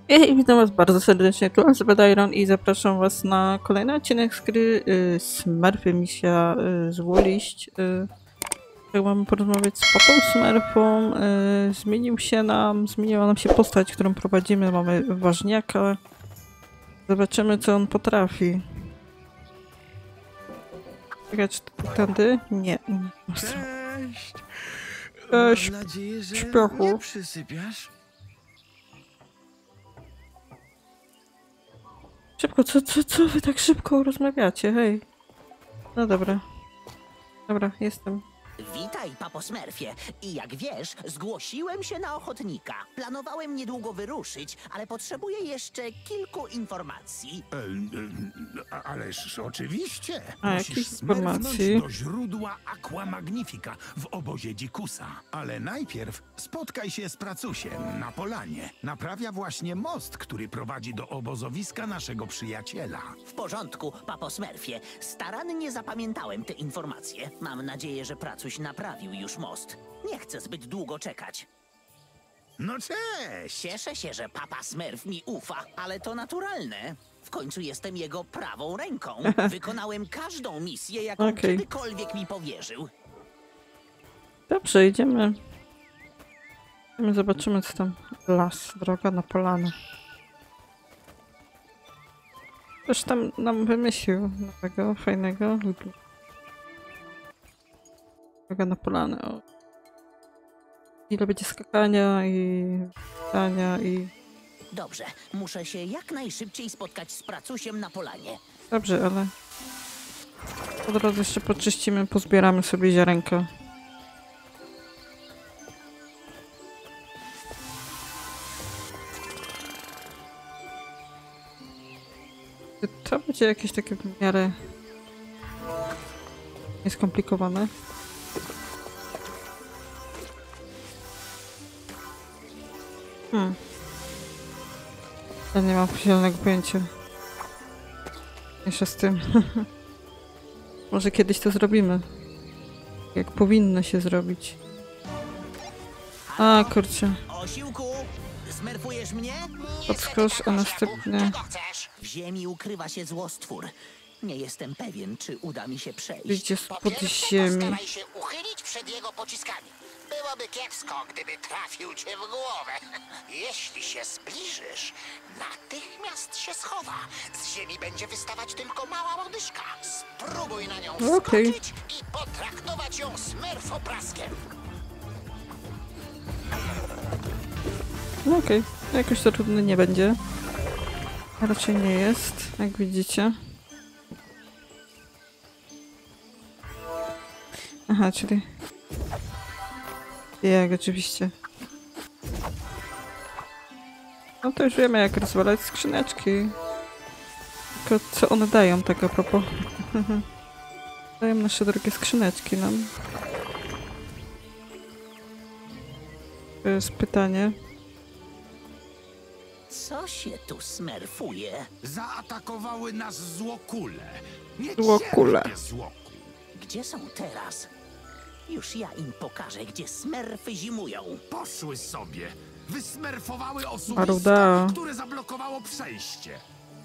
Witam was bardzo serdecznie, tu Elizabeth Iron i zapraszam was na kolejny odcinek z gry Smurfy, misja Złoliść. Mamy porozmawiać z papą Smurfą. Zmieniła nam się postać, którą prowadzimy. Mamy ważniaka. Zobaczymy, co on potrafi. Czekaj, czy tędy? Nie. Cześć! Cześć, Mam nadzieję, że śpiochu. nie przysypiasz. Szybko, co wy tak szybko rozmawiacie? Hej. No dobra. Dobra, jestem. Witaj, papo Smurfie. I jak wiesz, zgłosiłem się na ochotnika. Planowałem niedługo wyruszyć, ale potrzebuję jeszcze kilku informacji. Ależ oczywiście. A, Musisz jakieś smerfnąć informacji? do źródła Aqua Magnifica w obozie Dzikusa. Ale najpierw spotkaj się z Pracusiem na polanie. Naprawia właśnie most, który prowadzi do obozowiska naszego przyjaciela. W porządku, papo Smurfie. Starannie zapamiętałem te informacje. Mam nadzieję, że Pracuś naprawił już most. Nie chcę zbyt długo czekać. No cześć! Cieszę się, że papa Smurf mi ufa, ale to naturalne. W końcu jestem jego prawą ręką. Wykonałem każdą misję, jaką Okej. kiedykolwiek mi powierzył. Dobrze, idziemy. Zobaczymy, co tam. Las, droga na polanę. Coś tam nam wymyślił nowego, fajnego. Droga na polanę. O. Ile będzie skakania i stania i... Dobrze, muszę się jak najszybciej spotkać z Pracusiem na polanie. Dobrze, ale... Od razu jeszcze poczyścimy, pozbieramy sobie ziarenka. To będzie jakieś takie w miarę nieskomplikowane. Ja nie mam zielonego pojęcia. Jeszcze z tym. Może kiedyś to zrobimy. Jak powinno się zrobić. A, kurczę. Osiłku, smerfujesz mnie? Podskocz, a następnie... W ziemi ukrywa się złostwór. Nie jestem pewien, czy uda mi się przejść. Wyjdzie spod ziemi. Postaraj się uchylić przed jego pociskami. Byłoby kiepsko, gdyby trafił cię w głowę. Jeśli się zbliżysz, natychmiast się schowa. Z ziemi będzie wystawać tylko mała łodyżka. Spróbuj na nią Okej. wskoczyć i potraktować ją smerfoplaskiem. No okej, jakoś to trudne nie będzie. Raczej nie jest, jak widzicie. Aha, czyli... Jak, oczywiście. No to już wiemy, jak rozwalać skrzyneczki. Tylko co one dają, tak a propos. Dają nasze drogie skrzyneczki nam. To jest pytanie. Co się tu smerfuje? Zaatakowały nas złokule. Nie Złokule. cierpię złoku. Gdzie są teraz? Już ja im pokażę, gdzie smerfy zimują. Poszły sobie. Wysmerfowały Maruda. osuwisko, które zablokowało przejście.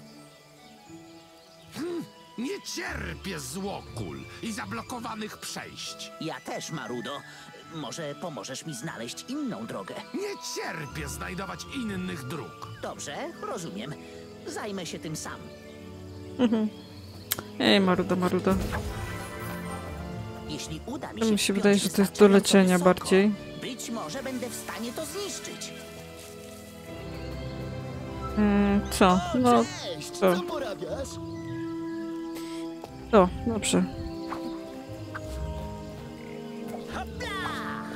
Nie cierpię złokul i zablokowanych przejść. Ja też, Marudo. Może pomożesz mi znaleźć inną drogę. Nie cierpię znajdować innych dróg. Dobrze, rozumiem. Zajmę się tym sam. Ej, Maruda, Maruda. Jeśli uda mi To się mi się wspiąć wydaje, że to jest do wystarczająco leczenia wysoko, bardziej. być może będę w stanie to zniszczyć. Co? No, Cześć, co? co porabiasz? To, dobrze. Hopla!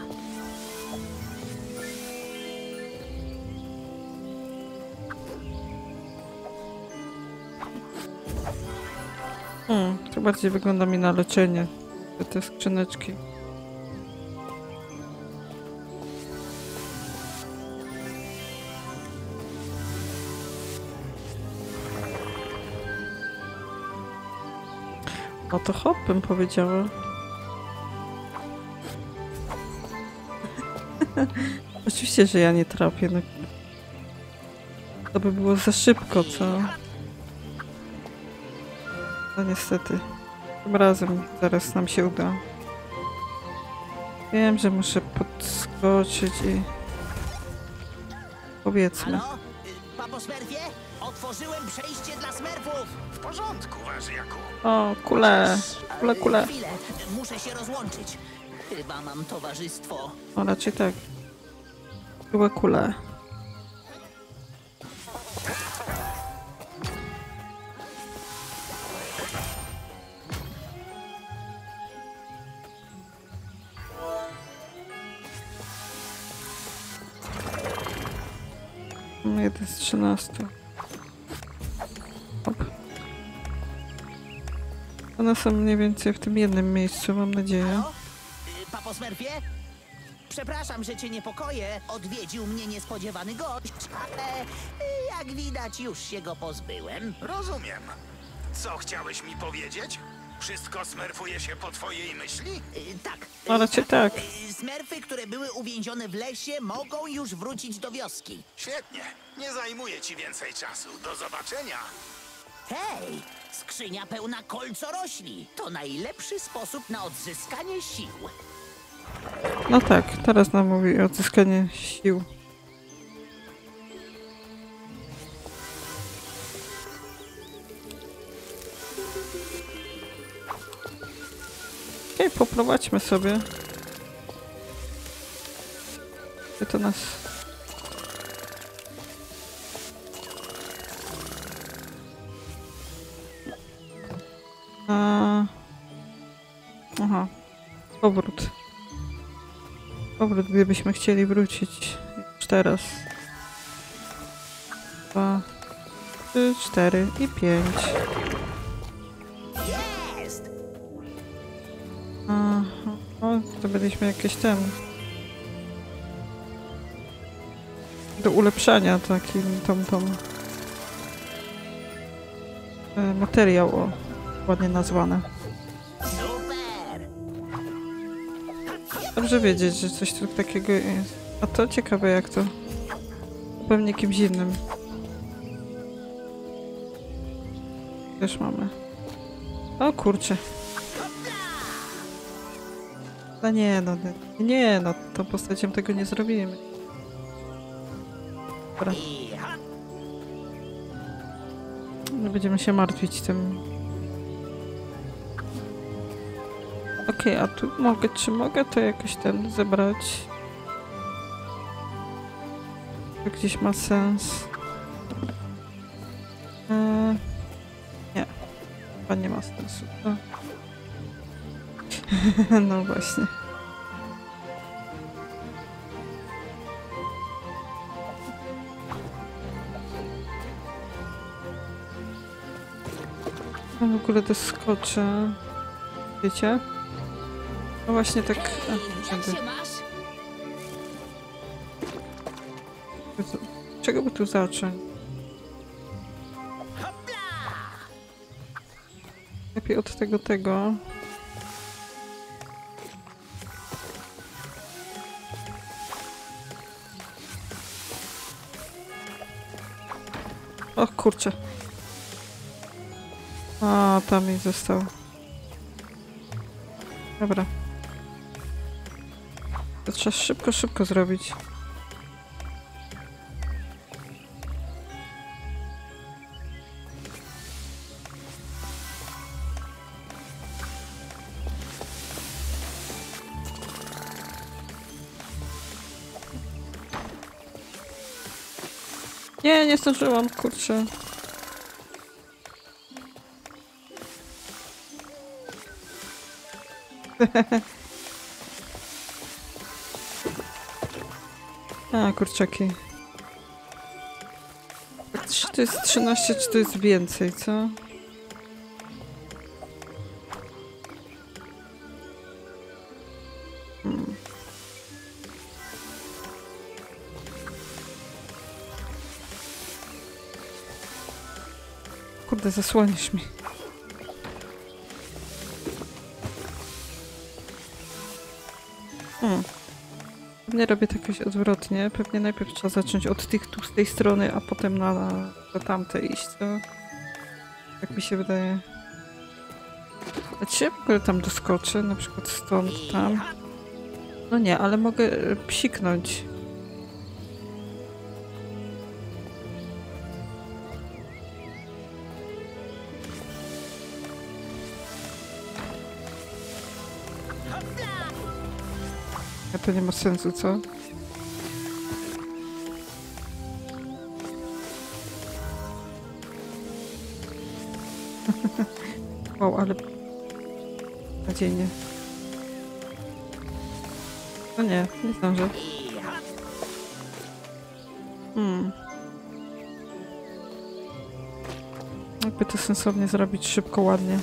To bardziej wygląda mi na leczenie. Te skrzyneczki. No to hop, bym powiedziała. Oczywiście, że ja nie trafię. No. To by było za szybko, co? No niestety. Tym razem zaraz nam się uda. Wiem, że muszę podskoczyć i... Powiedzmy. Halo? Papo Smurfie? Otworzyłem przejście dla Smurfów! W porządku, Ważyjaku. O, kule. Kule. Chwilę, muszę się rozłączyć. Chyba mam towarzystwo. O, raczej tak. Kule. Jeden z 13. Hop. One są mniej więcej w tym jednym miejscu, mam nadzieję. Halo? Papo Smurfie? Przepraszam, że cię niepokoję. Odwiedził mnie niespodziewany gość, ale jak widać już się go pozbyłem. Rozumiem. Co chciałeś mi powiedzieć? Wszystko smerfuje się po twojej myśli? Tak. No raczej tak. Smurfy, które były uwięzione w lesie, mogą już wrócić do wioski. Świetnie. Nie zajmuję ci więcej czasu. Do zobaczenia. Hej! Skrzynia pełna kolcorośli. To najlepszy sposób na odzyskanie sił. No tak, teraz nam mówi o odzyskaniu sił. Okej, poprowadźmy sobie. Gdzie to nas... Aha. Powrót. Powrót, gdybyśmy chcieli wrócić. Już teraz. 2, 3, 4 i 5. Jest! Aha. O, to byliśmy jakieś tam. Do ulepszania taki tą materiał, o, ładnie nazwane. Super! Dobrze wiedzieć, że coś tu takiego jest. A to ciekawe jak to. Pewnie kimś innym. Też mamy. O kurczę. No nie no, nie no, tą postacią tego nie zrobimy. Dobra. I ha! Nie będziemy się martwić tym. Okej, a tu mogę, czy mogę to jakoś ten zebrać? To gdzieś ma sens. Nie, chyba nie ma sensu. No, no właśnie. No w ogóle doskoczę. Wiecie? No właśnie tak... A, Jak się masz? czego by tu zacząć? Hopla! Lepiej od tego. O kurczę. A, tam mi został. Dobra. To trzeba szybko zrobić. Nie zdążyłam, kurczę. A, kurczaki. Czy to jest 13, czy to jest więcej, co? Kurde, zasłonisz mi. Pewnie robię to jakoś odwrotnie. Pewnie najpierw trzeba zacząć od tych tu z tej strony, a potem na tamte iść, co? Tak mi się wydaje. A czy ja w ogóle tam doskoczę? Na przykład stąd, tam? No nie, ale mogę psiknąć. A to nie ma sensu, co? Wow, ale... Nadziejnie. No nie zdążę. Jakby to sensownie zrobić szybko, ładnie.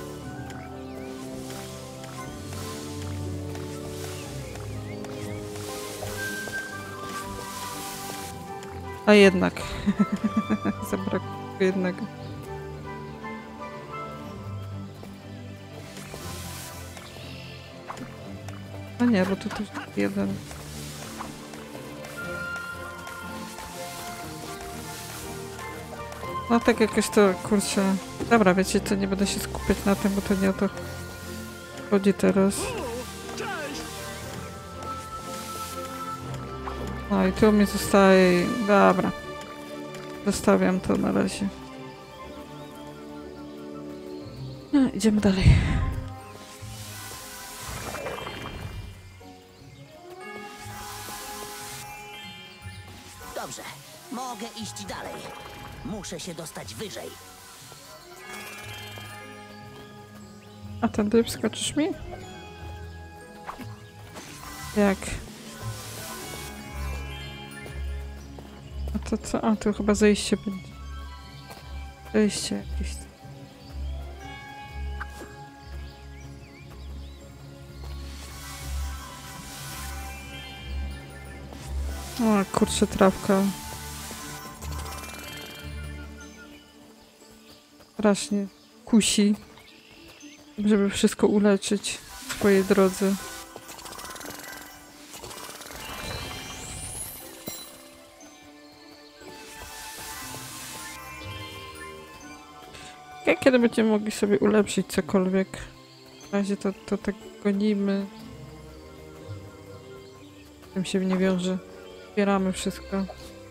A jednak. Zabrakło jednego. No nie, bo tu też jeden. No tak jakoś to, kurczę... Dobra, wiecie, to nie będę się skupiać na tym, bo to nie o to chodzi teraz. No i tu mi zostaje... Dobra. Zostawiam to na razie. No, idziemy dalej. Dobrze, mogę iść dalej. Muszę się dostać wyżej. A tędy wskoczysz mi? Jak? A to co? A, tu chyba zejście będzie. Zejście jakieś. O, kurczę, trawka. Strasznie kusi, żeby wszystko uleczyć w swojej drodze. Kiedy będziemy mogli sobie ulepszyć cokolwiek? W razie to tak gonimy. Z tym się nie wiąże. Zbieramy wszystko.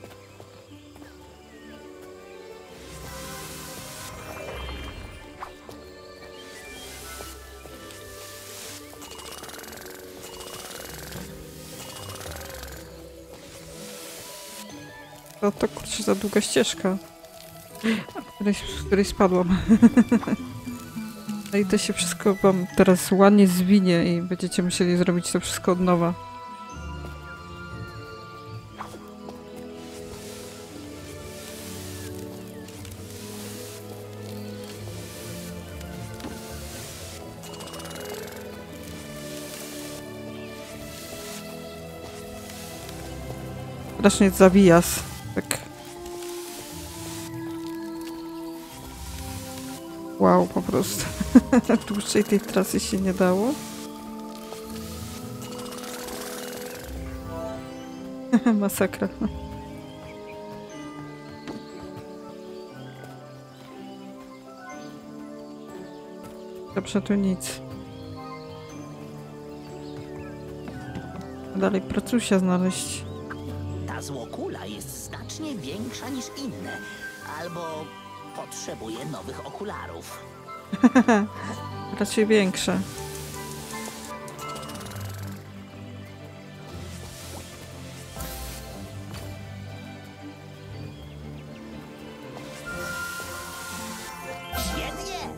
To kurczę za długa ścieżka. Z której spadłam. No i to się wszystko wam teraz ładnie zwinie i będziecie musieli zrobić to wszystko od nowa. Strasznie zawijas. Tak. Wow, po prostu. Dłuższej tej trasy się nie dało. Masakra. Dobrze, tu nic. Dalej pracusia znaleźć. Ta złokula jest znacznie większa niż inne. Albo potrzebuje nowych okularów. Raczej większe. Świetnie!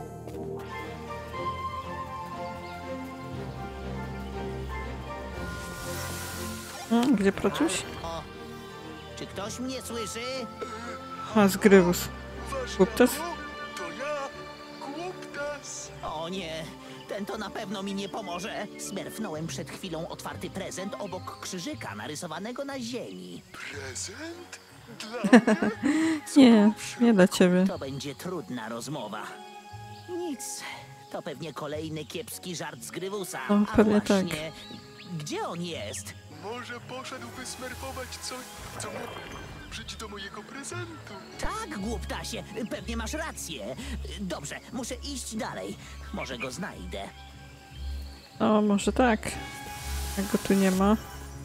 Gdzie pracuś? O, czy ktoś mnie słyszy? A, z Grywus. Głuptas? To ja, Głuptas. O nie, ten to na pewno mi nie pomoże. Smerfnąłem przed chwilą otwarty prezent obok krzyżyka narysowanego na ziemi. Prezent? Dla mnie? Nie dla ciebie. To będzie trudna rozmowa. Nic, to pewnie kolejny kiepski żart z Grywusa. No, A pewnie tak. właśnie, Gdzie on jest? Może poszedł wysmerfować coś, co mógł przyjść do mojego prezentu. Tak, głuptasie, pewnie masz rację. Dobrze, muszę iść dalej. Może go znajdę. O, może tak. Jak go tu nie ma.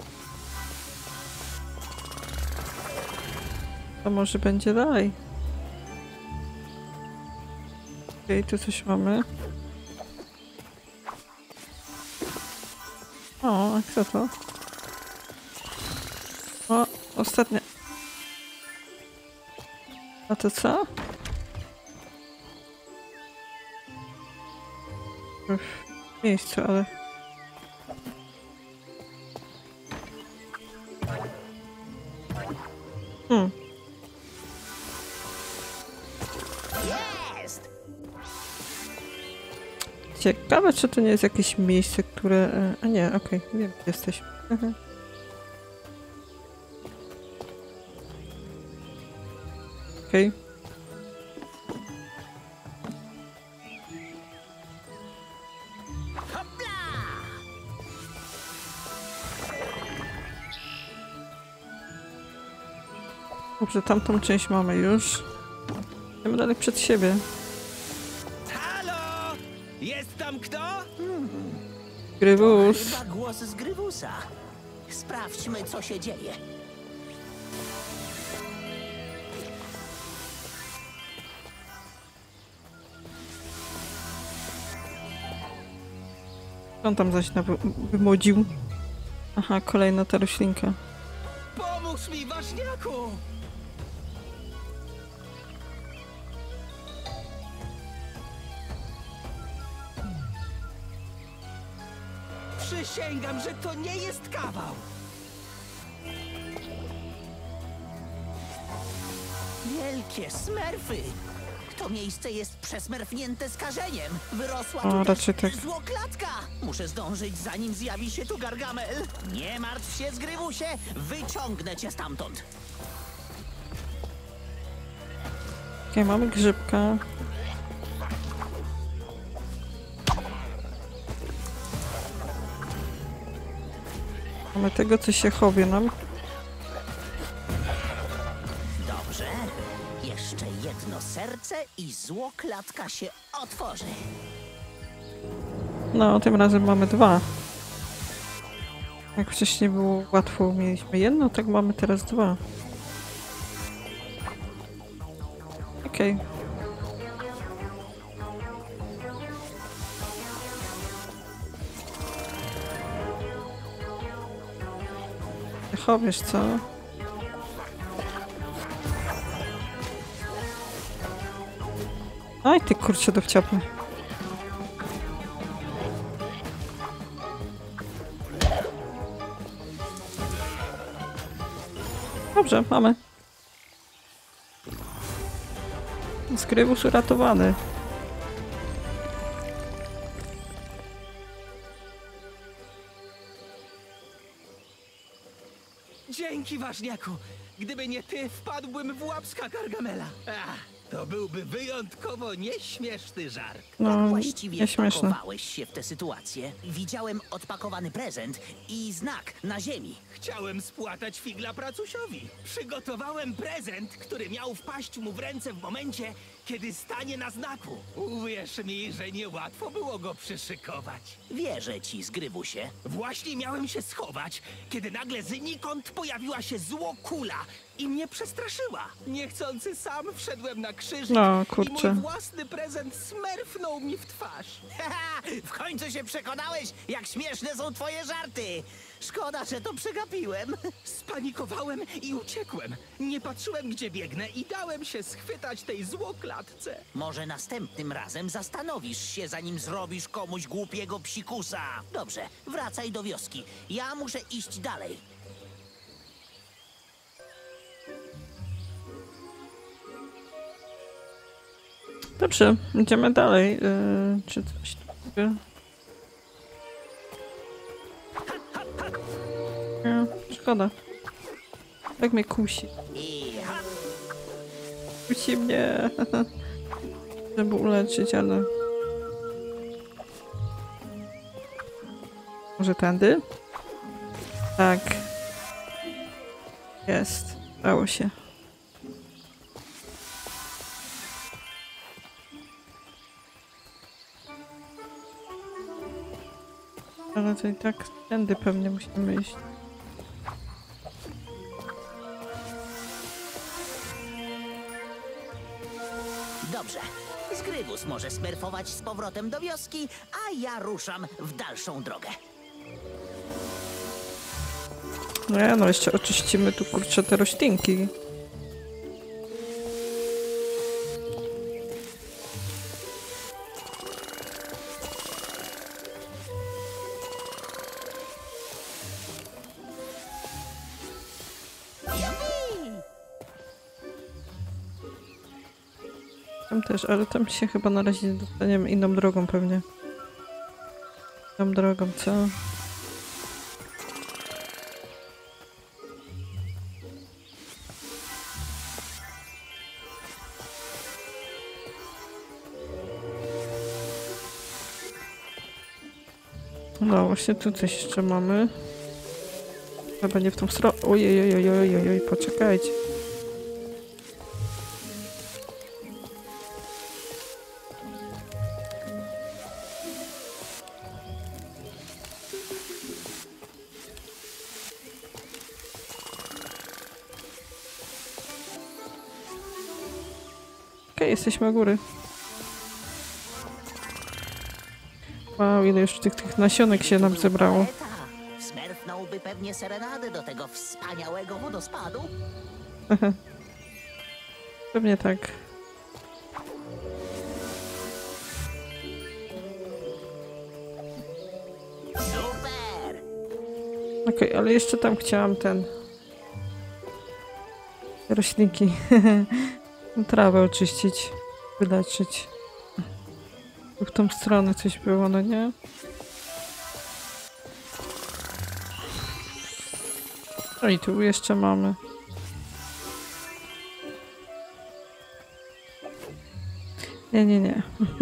To może będzie dalej. Okej, tu coś mamy. O, a kto to? O, ostatnie. A to co? W miejscu, ale... Jest! Ciekawe, czy to nie jest jakieś miejsce, które... A nie, okej, wiem, gdzie jesteśmy. Okej. Hopla! Dobrze, tamtą część mamy już. Idziemy dalej przed siebie. Halo! Jest tam kto? Grywus. Chyba głos z Grywusa. Sprawdźmy, co się dzieje. On tam zaś wymodził. Aha, kolejna ta roślinka. Pomóż mi, ważniaku! Przysięgam, że to nie jest kawał! Wielkie smerfy! To miejsce jest przesmerfnięte skażeniem. Wyrosła O, tu raczej też tak. złoklatka. Muszę zdążyć, zanim zjawi się tu Gargamel. Nie martw się, Zgrywusie. Wyciągnę cię stamtąd. Okej, mamy grzybka. Mamy tego, co się chowie nam. Dobrze. Jeszcze jedno serce i złoklatka się otworzy. No, tym razem mamy dwa. Jak wcześniej było łatwo, mieliśmy jedno, tak mamy teraz dwa. Okej. Chowiesz, co? Aj, ty kurczę dowciapny. Dobrze, mamy. Skrybus uratowany. Dzięki, ważniaku! Gdyby nie ty, wpadłbym w łapska Gargamela. To byłby wyjątkowo nieśmieszny żart. No, Właściwie nieśmieszne. wpakowałeś się w tę sytuację. Widziałem odpakowany prezent i znak na ziemi. Chciałem spłatać figla pracusiowi. Przygotowałem prezent, który miał wpaść mu w ręce w momencie, kiedy stanie na znaku. Uwierz mi, że niełatwo było go przyszykować. Wierzę ci, Zgrywusie. Właśnie miałem się schować, kiedy nagle znikąd pojawiła się złokula i mnie przestraszyła. Niechcący sam wszedłem na krzyżyk No, i kurczę. mój własny prezent smerfnął mi w twarz. Haha, w końcu się przekonałeś, jak śmieszne są twoje żarty. Szkoda, że to przegapiłem. Spanikowałem i uciekłem. Nie patrzyłem, gdzie biegnę i dałem się schwytać tej złoklatce. Może następnym razem zastanowisz się, zanim zrobisz komuś głupiego psikusa. Dobrze, wracaj do wioski. Ja muszę iść dalej. Dobrze, idziemy dalej. Czy coś takiego? Nie, szkoda. Tak mnie kusi. I ha! Kusi mnie. Żeby uleczyć, ale... Może tędy? Tak. Jest. Dało się. Ale to i tak tędy pewnie musimy iść. Dobrze. Zgrywus może smerfować z powrotem do wioski, a ja ruszam w dalszą drogę. Nie, no jeszcze oczyścimy tu kurczę te roślinki. Tam też, ale tam się chyba na razie nie dostaniemy inną drogą pewnie. Tą drogą, co? No właśnie tu coś jeszcze mamy. Chyba nie w tą stronę. Ojej, poczekajcie. Okej, jesteśmy u góry. Wow, ile już tych nasionek się nam zebrało. Smerfnąłby pewnie serenadę do tego wspaniałego wodospadu. Pewnie tak. Super! Okej, ale jeszcze tam chciałam roślinki. Trawę oczyścić, wyleczyć. W tą stronę coś było, no nie? No i tu jeszcze mamy. Nie.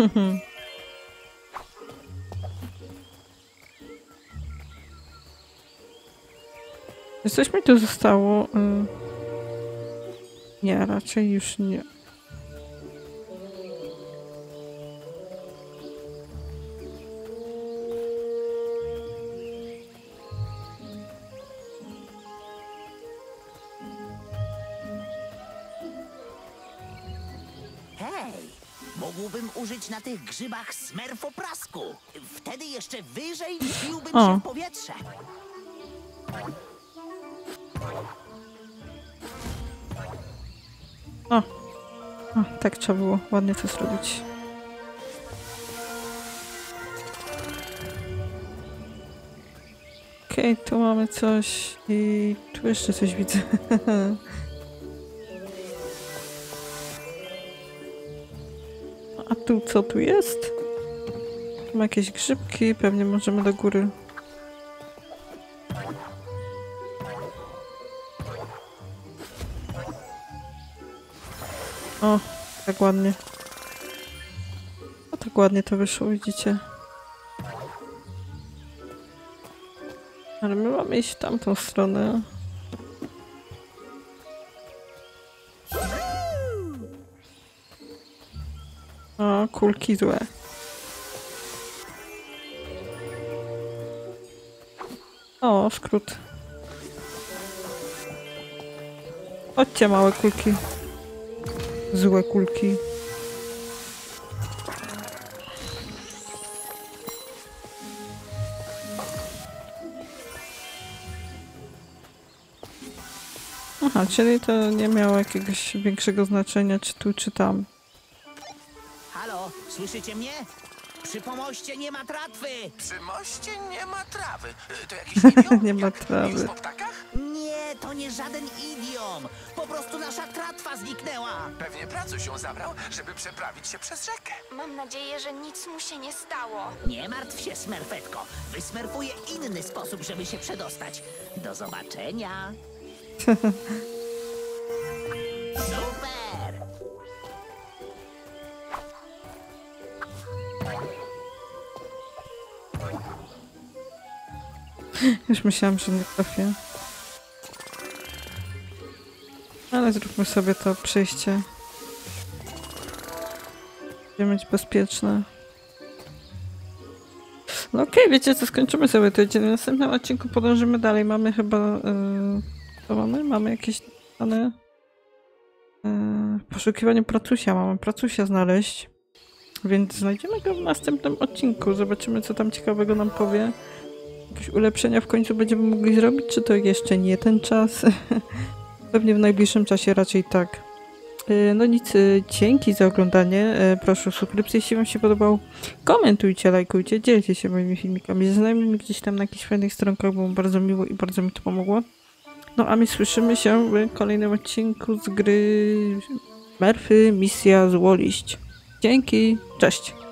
Coś mi tu zostało. Nie, raczej już nie. Hej! Mógłbym użyć na tych grzybach smerfoprasku. Wtedy jeszcze wyżej wzbiłbym O. się w powietrze. O, tak trzeba było ładnie to zrobić. Okej, tu mamy coś i tu jeszcze coś widzę. A tu co tu jest? Tu ma jakieś grzybki, pewnie możemy do góry. O, tak ładnie. O, tak ładnie to wyszło, widzicie? Ale my mamy iść w tamtą stronę. O, kulki złe. O, skrót. Chodźcie, małe kulki. Złe kulki. Aha, czyli to nie miało jakiegoś większego znaczenia, czy tu, czy tam. Halo, słyszycie mnie? Przy pomoście nie ma tratwy! Przy moście nie ma trawy. To jakiś idiom? Nie ma Jak trawy. Nic po ptakach? Nie, to nie żaden idiom. Po prostu nasza tratwa zniknęła. Pewnie pracuś ją zabrał, żeby przeprawić się przez rzekę. Mam nadzieję, że nic mu się nie stało. Nie martw się, smerfetko. Wysmerfuję inny sposób, żeby się przedostać. Do zobaczenia. Super! Już myślałam, że nie trafię. Ale zróbmy sobie to przejście. Będzie mieć bezpieczne. No okej, wiecie co, skończymy sobie to. W następnym odcinku podążymy dalej. Mamy chyba... co mamy? Mamy jakieś dane... w poszukiwaniu pracusia. Mamy pracusia znaleźć. Więc znajdziemy go w następnym odcinku. Zobaczymy, co tam ciekawego nam powie. Jakieś ulepszenia w końcu będziemy mogli zrobić, czy to jeszcze nie ten czas? Pewnie w najbliższym czasie raczej tak. No nic, dzięki za oglądanie. Proszę o subskrypcję, jeśli wam się podobał. Komentujcie, lajkujcie, dzielcie się moimi filmikami. Znajmijmy gdzieś tam na jakichś fajnych stronkach, było bardzo miło i bardzo mi to pomogło. No a my słyszymy się w kolejnym odcinku z gry Smurfy Misja Złoliść. Dzięki, cześć!